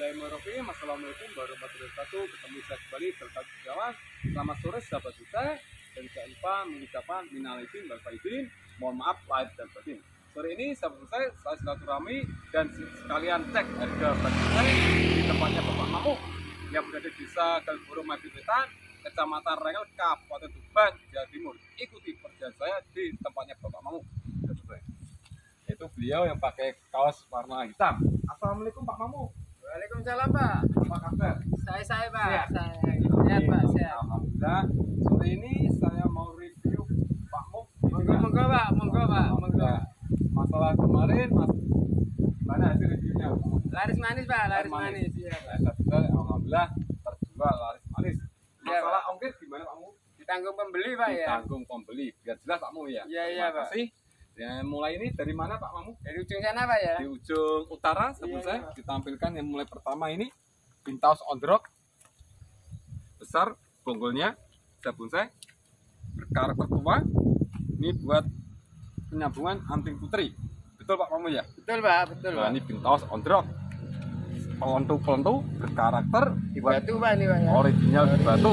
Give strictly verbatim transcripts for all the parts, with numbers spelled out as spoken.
Bismillahirrahmanirrahim. Assalamualaikum warahmatullahi wabarakatuh. Ketemu saya kembali Serta Jawa. Selamat sore sahabat saya. Dan jangan lupa mengucapkan minal aidin wal faizin. Mohon maaf lahir dan batin. Sore ini sahabat saya, saya silaturahmi dan sekalian cek harga baju saya di tempatnya Bapak Mamuk yang berada di Desa Galboro Majewetan, Kecamatan Rengel, Kabupaten Tuban, Jawa Timur. Ikuti perjalanan saya di tempatnya Bapak Mamuk. Itu beliau yang pakai kaos warna hitam. Assalamualaikum Pak Mamuk. Waalaikumsalam Pak. Apa kabar? Saya saya Pak. Sehat? Saya sehat Pak. Sehat. Alhamdulillah. Sore ini saya mau review Pak Mamuk. Monggo monggo Pak. Monggo Pak. Monggo. Masalah kemarin, mas, mana hasil reviewnya? Laris manis Pak. Laris Manis. manis. Iya Pak. Alhamdulillah, alhamdulillah terjual laris manis. Iya, Masalah Pak. ongkir gimana Pak Mamuk? Ditanggung pembeli Pak ya. Ditanggung pembeli. Biar jelas Pak Mamuk ya. Iya, iya, Terima Pak. kasih. Ya, mulai ini dari mana Pak Mamuk? Dari ujung sana Pak ya. Di ujung utara sebelum Iya, saya Pak. ditampilkan yang mulai pertama ini pintaus ondrok besar bonggolnya sabun saya berkarakter tua. Ini buat penyambungan anting putri, betul Pak Mamuk ya? Betul Pak. Betul Nah, Pak. ini pintaus ondrok pelentu-pelentu berkarakter Di buat batu Pak ini Pak ya. original di batu.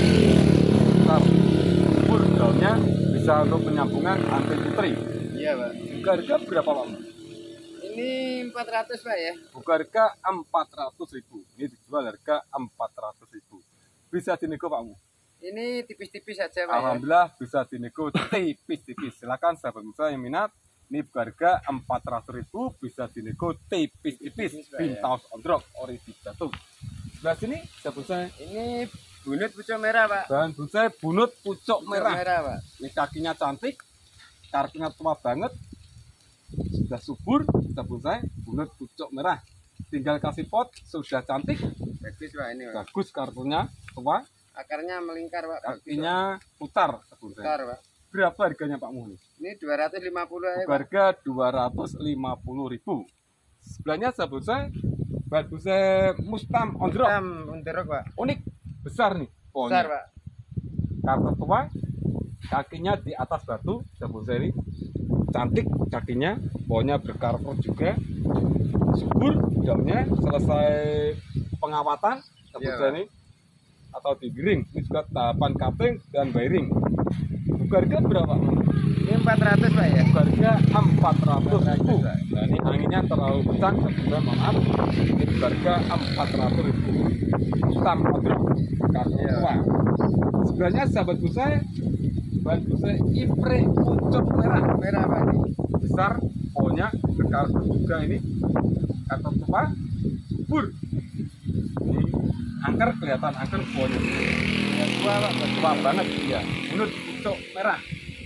Besar subur daunnya bisa untuk penyambungan anting putri. Iya Pak. Buka harga berapa Pak Mamuk? Ini empat ratus Pak ya. Buka harga empat ratus ribu. Ini dijual harga empat ratus ribu. Bisa dinego Pak Mu? Ini tipis-tipis saja Pak ya. Alhamdulillah bisa dinego tipis-tipis. Silakan sahabat musa yang minat. Ini buka harga empat ratus ribu. Bisa dinego tipis-tipis. Tipis, Pak, ya. Pintaus ondrok original batu. Sebelah sini sahabat musa. Ini bunut pucuk merah Pak. Bahan busa bunut pucuk Pucuk merah. merah Pak. Ini kakinya cantik. Karakternya tua banget. Sudah subur sahabat saya. Bunut pucuk merah. Tinggal kasih pot sudah cantik. Bagus Pak ini Pak. Bagus kartunya tua. Akarnya melingkar Pak. Bagus, Pak. Kakinya putar sahabat saya. Putar Pak. Berapa harganya Pak Muni? Ini dua ratus lima puluh ya Buka Pak. harga dua ratus lima puluh ribu. Sebelahnya sahabat saya. Bahan busa mustam ondrok. Hitam unterok Pak. Unik. Besar nih. Besar Pohonnya. Pak. Karakter tua. Kakinya di atas batu sahabat saya ini. Cantik kakinya, pohonnya berkarakter juga, subur daunnya, selesai pengawatan Iya, sahabat ini atau digiring. Ini juga tahapan cutting dan wiring. Buka harga berapa? Ini empat ratus Pak ya. Buka harga empat ratus ribu. Nah, ini anginnya terlalu kencang, sebenarnya maaf. Ini buka harga empat ratus ribu. Hitam kodrok, karakter Iya. tua. Sebenarnya sahabat busa, bahan busa ipre pucuk merah. Merah Pak ini. Besar, pohonnya berkarakter juga ini, karakter tua, subur. Ini angker kelihatan angker pohonnya. Ya, tua Pak, tua banget ya. Bunut pucuk merah.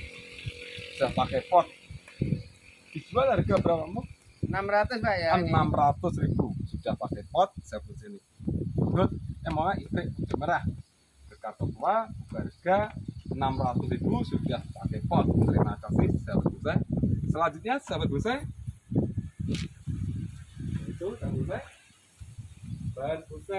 Sudah pakai pot. Dijual harga berapa Mu? enam ratus Pak ya. ini. enam ratus ribu. Sudah pakai pot, saya pun sini. Bunut emangnya ipre pucuk merah. Berkarakter tua, harga enam ratus ribu sudah pakai pot. Terima kasih sahabat busa. Selanjutnya sahabat busa, itu sahabat busa, bahan busa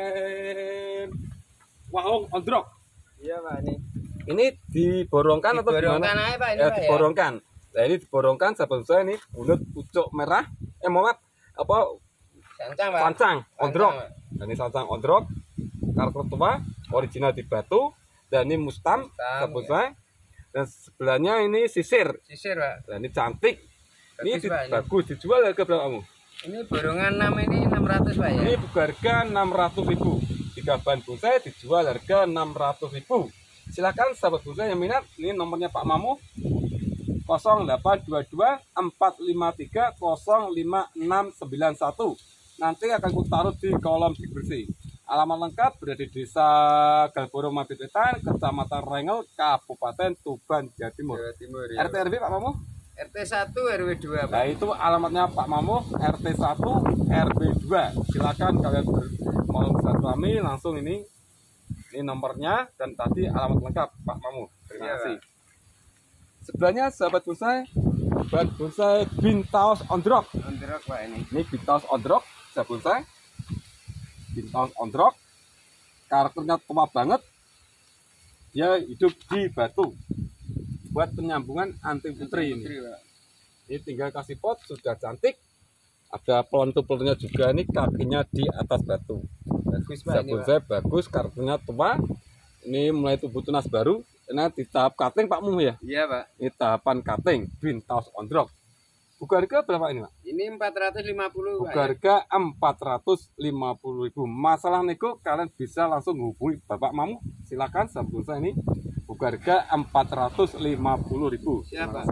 wahong ondrok. Iya Pak ini. Ini diborongkan atau Diborongkan gimana? aja Pak ini Ya, Pak ya. diborongkan. Nah ini diborongkan sahabat busa ini bunut pucuk merah. Eh mohon maaf, apa Sancang Pak. sancang ondrok. Pak. Nah, ini sancang ondrok, karakter tua, original di batu. Dan ini mustam, Mustam, sahabat ya. saya. Dan sebelahnya ini sisir. Sisir Pak. Dan ini cantik. Ini Bagus, di- Pak, ini. bagus, dijual harga berapa kamu? Ini borongan enam ini enam ratus Pak ya. Ini buka harga enam ratus ribu. Tiga bahan busa dijual harga enam ratus ribu. Silakan sahabat busa yang minat. Ini nomornya Pak Mamu nol delapan dua dua empat lima tiga nol lima enam sembilan satu. Nanti akan kutaruh di kolom deskripsi. Alamat lengkap berada di Desa Galboro Majewetan, Kecamatan Rengel, Kabupaten Tuban, Jawa Timur. Jawa Timur R T R W Pak Mamu? R T satu R W dua Pak. Nah itu alamatnya Pak Mamu, R T satu R W dua. Silakan kalian ber, mau bersilaturahmi langsung ini. Ini nomornya dan tadi alamat lengkap Pak Mamu. Terima Iya, kasih. Sebelahnya sahabat bonsai, sahabat bonsai pintaus ondrok. Onderok Pak ini. Ini pintaus ondrok, sahabat bonsai. Pintaus ondrok, karakternya tua banget. Dia hidup di batu. Buat penyambungan anting putri ini. Putri, Pak. Ini tinggal kasih pot sudah cantik. ada pelontu-pelontunya juga, ini kakinya di atas batu. Bagus Pak ini Sabun Pak. saya bagus, kartunya tua. Ini mulai tubuh tunas baru. Ini di tahap cutting Pak Mum ya. Iya Pak. Ini tahapan cutting, bin taos ondrok. Buka harga berapa ini Pak? Ini empat ratus lima puluh Buka Pak. Ya. harga empat ratus lima puluh ribu. Masalah nego kalian bisa langsung hubungi Bapak Mamu. Silakan sabun saya ini. Buka harga empat ratus lima puluh ribu. Siapa?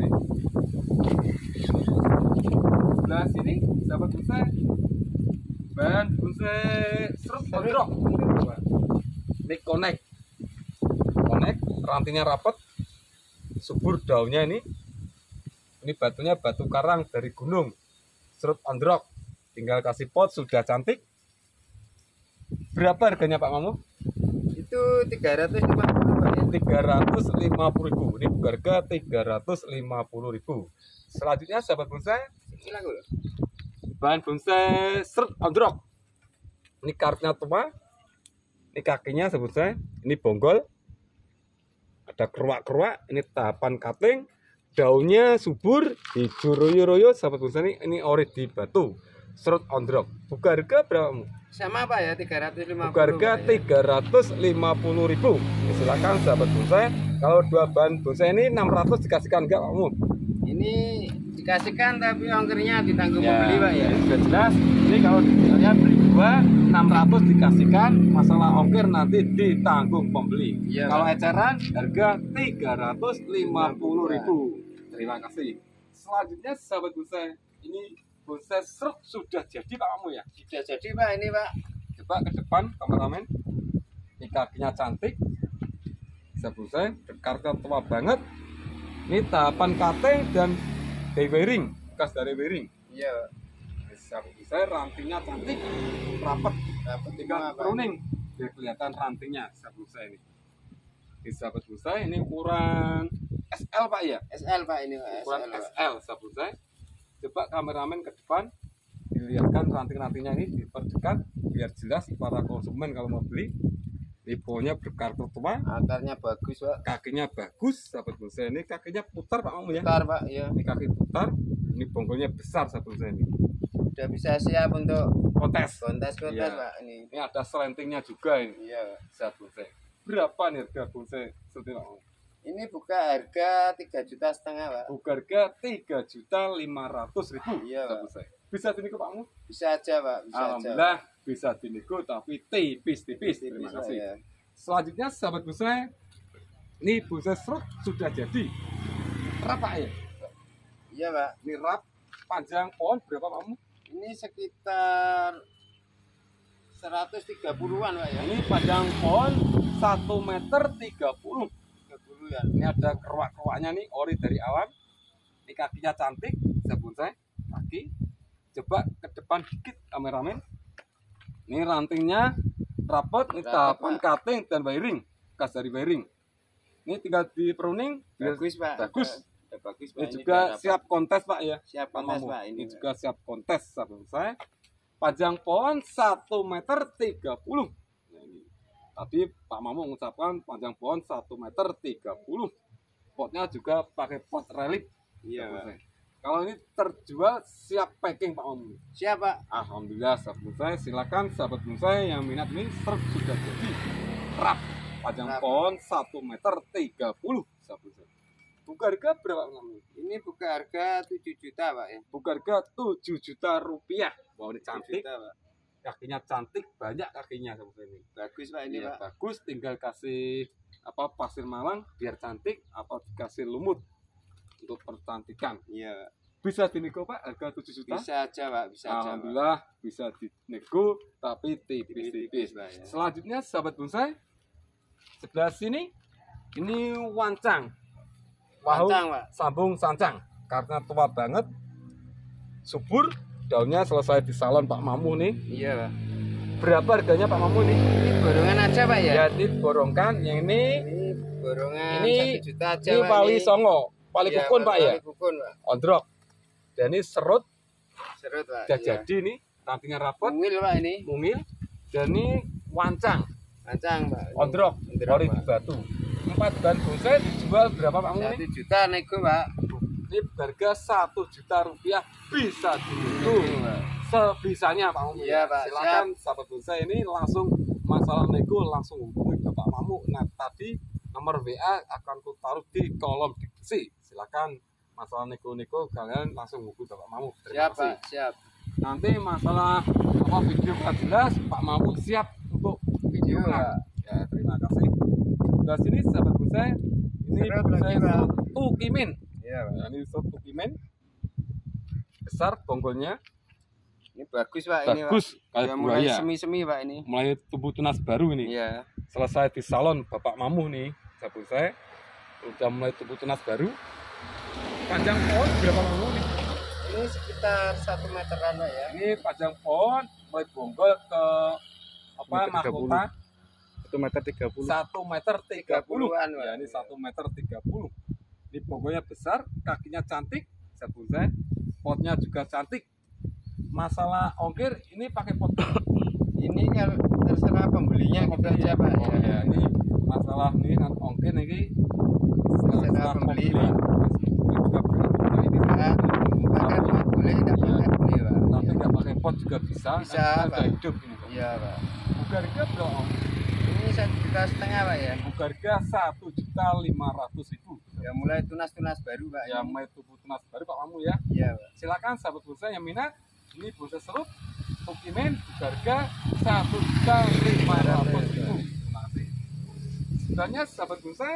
Sebelah sini sahabat bonsai, bahan bonsai serut ondrok. Ini connect, connect, rantingnya rapat, subur daunnya ini. Ini batunya batu karang dari gunung, serut ondrok. Tinggal kasih pot sudah cantik. Berapa harganya Pak Mamu? Itu tiga ratus lima puluh Pak ya. tiga ratus lima puluh ribu. Ini harga tiga ratus lima puluh ribu. Selanjutnya sahabat bonsai, Silakan. bahan bonsai serut ondrok. Ini kartnya tua. Ini kakinya sahabat bonsai. Ini bonggol. Ada keruak-keruak. Ini tahapan cutting. Daunnya subur, hijau royo-royo sahabat bonsai ini. Ini ori di batu. Serut ondrok. Buka harga berapa? Sama Pak ya, tiga ratus lima puluh. Buka harga tiga ratus lima puluh ribu. Silakan sahabat bonsai. Kalau dua bahan bonsai ini enam ratus dikasihkan enggak Pak Mu? Ini dikasihkan tapi ongkirnya ditanggung pembeli Pak ya. Ini sudah jelas. Ini kalau kalian beli dua enam ratus dikasihkan, masalah ongkir nanti ditanggung pembeli. Iya, Kalau Pak. eceran harga tiga ratus lima puluh ribu. Terima kasih. Selanjutnya sahabat bonsai, ini bonsai serut sudah jadi Pak Mamu ya. Sudah jadi Pak ini Pak. Coba ke depan kameramen. Ini kakinya cantik. Sahabat bonsai, kartnya tua banget. Ini tahapan cutting dan day wearing, bekas dari wearing. Iya. Sahabat bonsai, rantingnya cantik, rapat, Dapat tinggal lima, Pak. pruning biar kelihatan rantingnya sahabat bonsai ini. Di sahabat bonsai ini ukuran S L Pak ya, S L Pak ini Pak. ukuran S L, Pak. S L sahabat bonsai. Coba kameramen ke depan, dilihatkan ranting-rantingnya ini diperdekat biar jelas para konsumen kalau mau beli. Ini pohonnya berkartu tua, Akarnya bagus Pak. kakinya bagus sahabat bonsai ini, kakinya putar Pak Mamu ya. Bentar Pak ya. Ini kaki putar, ini bonggolnya besar sahabat bonsai ini. Udah bisa siap untuk Kontes. kontes-kontes Iya. Pak ini. Ini ada selentingnya juga ini. Iya. Sahabat bonsai. Berapa nih harga bonsai seperti Pak Mamu? Ini buka harga tiga juta setengah Pak. Buka harga tiga juta lima ratus ribu. Iya, sahabat Pak. bonsai. Bisa dinego Pak Mamu? Bisa aja Pak, bisa aja. Alhamdulillah bisa dinego tapi tipis-tipis. Tipis, Terima Pak, kasih. ya. Selanjutnya sahabat bonsai, ini bonsai serut sudah jadi. Rap Pak ya? Iya Pak. Ini rap panjang pohon berapa Pak Mamu? Ini sekitar seratus tiga puluhan Pak ya. Ini panjang pohon satu meter tiga puluh. tiga puluh ya. Ini ada keruak-keruaknya nih, ori dari alam. Ini kakinya cantik, sahabat bonsai. Kaki. Coba ke depan dikit kameramen. Ini rantingnya rapat, ini Rapat, tahapan Pak. cutting dan wiring, bekas dari wiring. Ini tinggal di pruning, biar Bagus Pak. bagus. Udah bagus Pak. Ini Ini juga udah dapat. siap kontes Pak ya. siap Pak kontes Mamu. Pak Ini ini. juga siap kontes sahabat bonsai. Panjang pohon satu meter tiga puluh. Nah, ini. Tadi Pak Mamu mengucapkan panjang pohon satu meter tiga puluh. Potnya juga pakai pot relief. Iya sahabat Pak. bonsai. Kalau ini terjual siap packing Pak Mamu. Siap Pak. Alhamdulillah sahabat bonsai, silakan sahabat bonsai yang minat ini serut sudah jadi. Rap panjang Rap. pohon satu meter tiga puluh sahabat bonsai. Buka harga berapa Pak Mamu? Ini buka harga tujuh juta Pak ya. Buka harga tujuh juta rupiah. Wah ini tujuh cantik, juta, Pak. kakinya cantik, banyak kakinya seperti ini. Bagus Pak ini Iya, Pak. bagus, tinggal kasih apa pasir malang biar cantik, apa dikasih lumut untuk percantikan. Iya. Bisa dinego Pak harga tujuh juta? Bisa aja Pak, bisa aja Pak. Alhamdulillah bisa dinego tapi tipis-tipis. Tipis, Pak, ya. Selanjutnya sahabat bonsai, sebelah sini ini wancang. Wahyu Wancang, Pak. sambung sancang karena tua banget, subur, daunnya selesai di salon Pak Mamu nih. Iya Pak. Berapa harganya Pak Mamu nih? Ini borongan aja Pak ya. Ya diborongkan, yang ini Ini borongan Ini- satu juta aja ini Pak. Wali Songo, Wali Iya, Kukun Pak ya, Wali Kukun Pak. ondrok. Dan ini serut Serut Pak. udah Iya. jadi nih, rantingnya rapet, Mungil Pak ini. mungil, dan ini wancang, Wancang Pak. Ini ondrok, ondrok, ori Pak. di batu. Empat ban bonsai dijual berapa Pak Mamu Satu nih? juta nego Pak. Ini harga satu juta rupiah bisa dihitung. Nego, Pak. sebisanya Pak Mamu. Iya, Pak. Silakan sahabat bonsai ini langsung masalah nego langsung hubungi Bapak Mamu. Nah tadi nomor W A akan ku taruh di kolom deskripsi. Silakan masalah nego-nego kalian langsung hubungi Bapak Mamu. Terima Siap, kasih. Pak. Siap. Nanti masalah apa video nggak jelas Pak Mamu siap untuk video. Iya, Nah, Pak. ya terima kasih. Dari sini sahabat bonsai ini Serut bonsai lagi, Pak. tukimin. Iya, Pak. Nah, ini serut tukimin besar bonggolnya Ini bagus, Pak. Ini, Pak. bagus kayak Udah mulai buaya. semi-semi, Pak, ini. Mulai tumbuh tunas baru ini. Iya. Selesai di salon Bapak Mamu nih, sahabat bonsai udah mulai tumbuh tunas baru. Panjang pohon berapa Mamu nih? Ini sekitar satu meteran, Pak, ya. Ini panjang pohon mulai bonggol ke apa Meter tiga mahkota satu meter tiga puluh. satu meter tiga puluh. tiga puluhan, Pak. Ya, ini satu meter tiga puluh. Ini bonggolnya besar, kakinya cantik, sahabat bonsai. Potnya juga cantik. Masalah ongkir ini pakai pot. Ini kalau terserah pembelinya kita aja, Pak. Oh, ya, ini masalah nih kan ongkir nih Terserah pembeli, Pak. Ini juga pakai ini. Pak, pakai pot boleh, tidak Iya. pakai boleh, Pak. Tapi nggak pakai pot juga bisa. Bisa, kan Pak. udah hidup ini. Pak. Iya, Pak. Bugarga berapa? Om? Ini satu juta setengah, Pak, ya. Bugarga satu juta lima ratus ribu. Ya mulai tunas-tunas baru, Pak. Ya mulai tumbuh tunas baru Pak Mamu ya. Iya, Pak. Silakan sahabat bonsai yang minat. Ini bonsai serut tukimen Bugarga satu juta lima ratus ribu. Terima kasih. Sebenarnya sahabat bonsai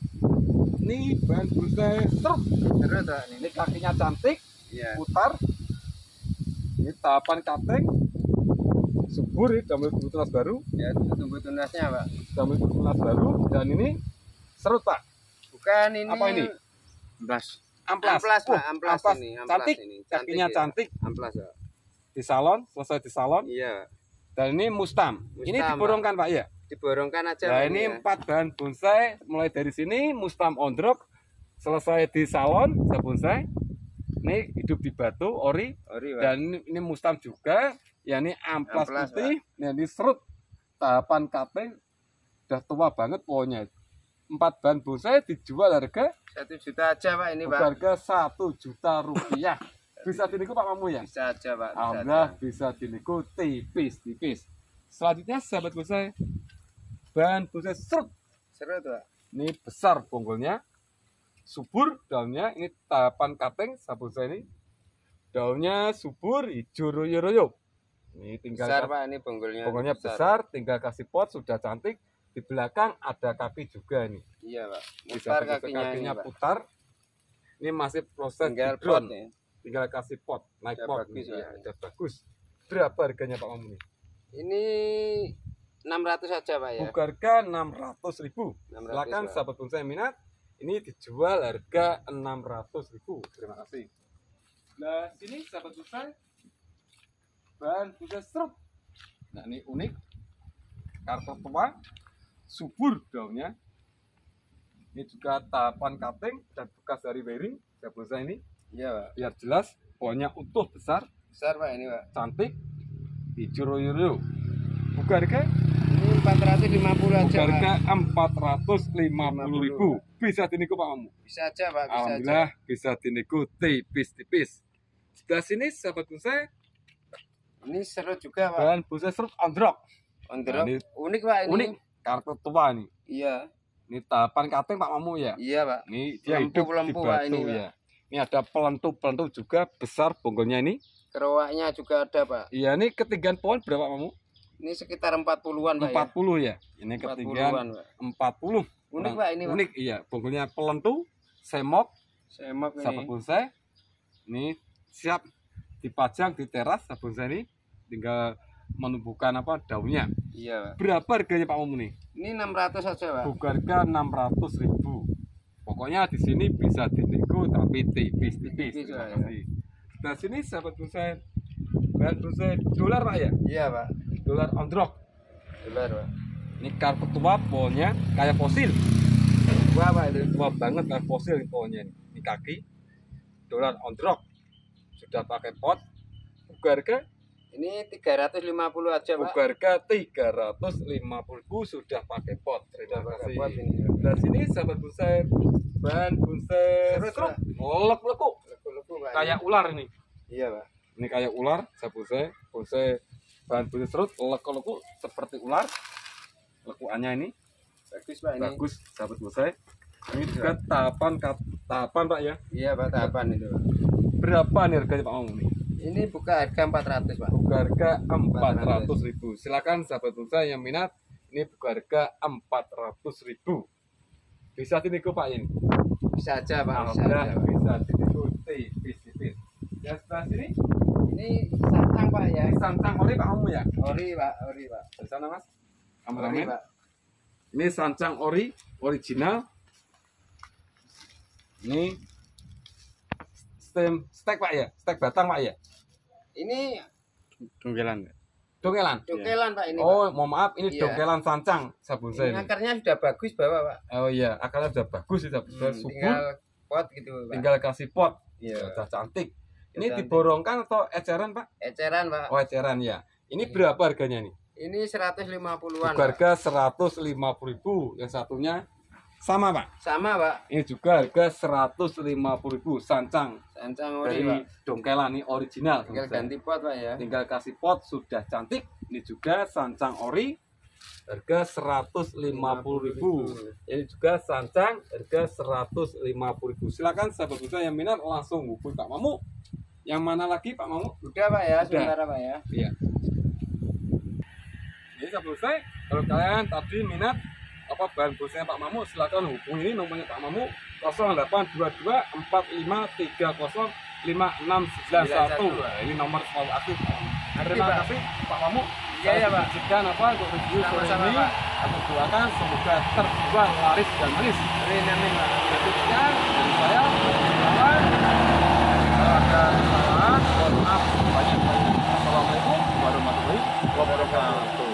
ini bahan bonsai serut. Terus, Pak, ini. Ini kakinya cantik, Iya. putar. Ini tahapan cutting. Subur ini udah mulai tumbuh tunas baru. Ya, tunggu tunasnya, Pak. Udah mulai tumbuh tunas baru dan ini serut Pak. Bukan ini. Apa ini? Amplas. Amplas, Amplas, Oh, Pak. Amplas, amplas. ini. Amplas Cantik, ini. kakinya ya. cantik. Amplas, Pak. Di salon, selesai di salon. Iya. Dan ini mustam. ini Mustam, diborongkan Pak ya. Diborongkan aja, Nah Pak, ini ya. empat bahan bonsai mulai dari sini mustam on drop selesai di salon sahabat bonsai. Ini hidup di batu ori Ori, Pak. dan ini, ini mustam juga. Ya ini amplas, Amplas, putih. Nah ini serut tahapan cutting udah tua banget pohonnya. Empat bahan bonsai dijual harga Satu juta aja, Pak, ini, Pak. harga satu juta rupiah. Bisa diniku Pak Mamu ya. Bisa aja, Pak. Bisa Alhamdulillah aja. bisa diniku tipis-tipis. Selanjutnya sahabat bonsai bahan bonsai serut. Seru tuh, Pak. Ini besar bonggolnya, subur daunnya. Ini tahapan cutting sahabat bonsai ini. Daunnya subur, hijau royo-royo. Ini tinggal Besar, kas- Pak, ini bonggolnya. bonggolnya besar, tinggal kasih pot sudah cantik. Di belakang ada kaki juga nih. Iya, Pak. Bisa Putar diputar kakinya, ini, kakinya Pak. putar. Ini masih proses Tinggal di drone. pot, ya. Tinggal kasih pot, naik Udah pot. bagus, Iya, Pak. udah bagus. Berapa harganya Pak Mamu? Ini enam ratus aja, Pak, ya. Bugarga enam ratus ribu. enam ratus, Silakan Pak. sahabat bonsai yang minat. Ini dijual harga enam ratus ribu. Terima kasih. Nah, sini sahabat bonsai bahan bonsai serut. Nah, ini unik. Kartu tua, subur daunnya. Ini juga tahapan cutting dan bekas dari wiring. Sahabat bonsai ini Iya, Pak. biar jelas pohonnya utuh besar, Besar, Pak, ini, Pak. cantik, hijau royo-royo. Bugarga Ini empat ratus lima puluh aja, Pak. harga empat ratus lima puluh ribu. Bisa diniku Pak Mamu. Bisa aja, Pak. Bisa aja. Alhamdulillah bisa diniku tipis-tipis. Sebelah sini sahabat bonsai Ini seru juga, Pak. bahan bonsai serut on drop. On the rock. Nah, ini Unik, Pak, ini. unik, kartu tua nih. Iya. Ini tahapan cutting Pak Mamu ya. Iya, Pak. Ini dia Lempu- hidup di lempu, Pak, batu ini, Pak. ya. Ini ada pelentu-pelentu juga besar bonggolnya ini. Kerowaknya juga ada, Pak. Iya, ini ketinggian pohon berapa Pak Mamu? Ini sekitar empat puluhan, Pak, empat ya. puluh ya. Ini empat ketinggian puluhan, Pak. empat puluh. Unik, Nah, Pak, ini, Pak. Unik iya, bonggolnya pelentu, semok, Semak sahabat ini. bonsai. Ini siap dipajang di teras sahabat bonsai ini. Tinggal menumbuhkan apa daunnya. Iya, Pak. Berapa harganya Pak Mamu nih? Ini enam ratus aja, Pak. Bugarga enam ratus ribu. Pokoknya di sini bisa dinego tapi tipis-tipis. Tipis, Terima Pak, ya. kasih. Nah sini sahabat bonsai bahan bonsai dolar Pak ya. Iya, Pak. Dolar on drop. Dolar, Pak. Ini karpet tua pohonnya kayak fosil. Wah, Pak, itu. Tua banget kayak fosil ini pohonnya ini. Ini kaki dolar on drop. Sudah pakai pot. Bugarga Ini tiga ratus lima puluh aja, Pak. Bugarga tiga ratus lima puluh ribu sudah pakai pot. Terima Sudah pakai kasih. pot ini, Pak. Nah sini sahabat bonsai bahan bonsai Serut, serut. Pak. Molek leku Leku-leku, Pak. kayak ular ini. Iya, Pak. Ini kayak ular, sahabat saya. Bonsai bahan bonsai serut, leku-leku seperti ular. Lekuannya ini Bagus Pak ini. bagus, sahabat bonsai. Ini juga tahapan tahapan Pak ya. Iya Pak, tahapan itu. Berapa nih harganya Pak Mamu nih? Ini buka harga empat ratus Pak. Buka harga empat ratus ribu. Silakan sahabat bonsai yang minat. Ini buka harga empat ratus ribu. Bisa dinego Pak ini. Bisa aja Pak, bisa Alhamdulillah aja, Pak. bisa dinego tipis-tipis. Ya sebelah sini Ini sancang Pak ya. ini sancang ori Pak Mamu ya. Ori Pak, ori Pak. Di sana Mas. Ori Kameramen. Pak. Ini sancang ori original. Ini stem stek Pak ya, stek batang Pak ya. Ini Tunggelan. Dongelan. dokelan Pak ini. Oh, mohon maaf, ini Iya. dongelan sancang sabun Pak. saya Ini ini. akarnya sudah bagus bawa Pak. Oh iya, akarnya sudah bagus sudah sudah Hmm, subur. tinggal pot gitu Pak. Tinggal kasih pot. Iya. Sudah cantik. Sudah Ini cantik. diborongkan atau eceran Pak? Eceran Pak. Oh, eceran ya. Ini Iya. berapa harganya nih? Ini seratus lima puluhan. Buka harga seratus lima puluh ribu. Yang satunya sama Pak. Sama Pak. Ini juga harga seratus lima puluh ribu sancang Sancang ori dari Pak. dongkelan ini original. Tinggal teman-teman. ganti pot Pak ya. Tinggal kasih pot sudah cantik. Ini juga sancang ori harga seratus lima puluh ribu. Ini juga sancang harga seratus lima puluh ribu. Silakan sahabat bonsai yang minat langsung hubungi Pak Mamu. Yang mana lagi Pak Mamu? Udah Pak ya, Udah. sementara Pak ya. Iya. Jadi sahabat bonsai, kalau kalian tadi minat apa bahan bonsai Pak Mamu, silakan hubungi ini nomornya Pak Mamu nol delapan dua dua empat lima tiga nol lima enam sembilan satu. Nah, ini nomor selalu aktif. Terima Pak. kasih Pak Mamu. Iya, iya, Pak. Izinkan apa untuk review sore Sama-sama, ini. Pak. Aku doakan semoga terjual laris dan manis. Amin amin Pak. Jadi sekian dari saya. Selamat. Kalau ada kesalahan, mohon maaf banyak-banyak. Assalamualaikum warahmatullahi wabarakatuh.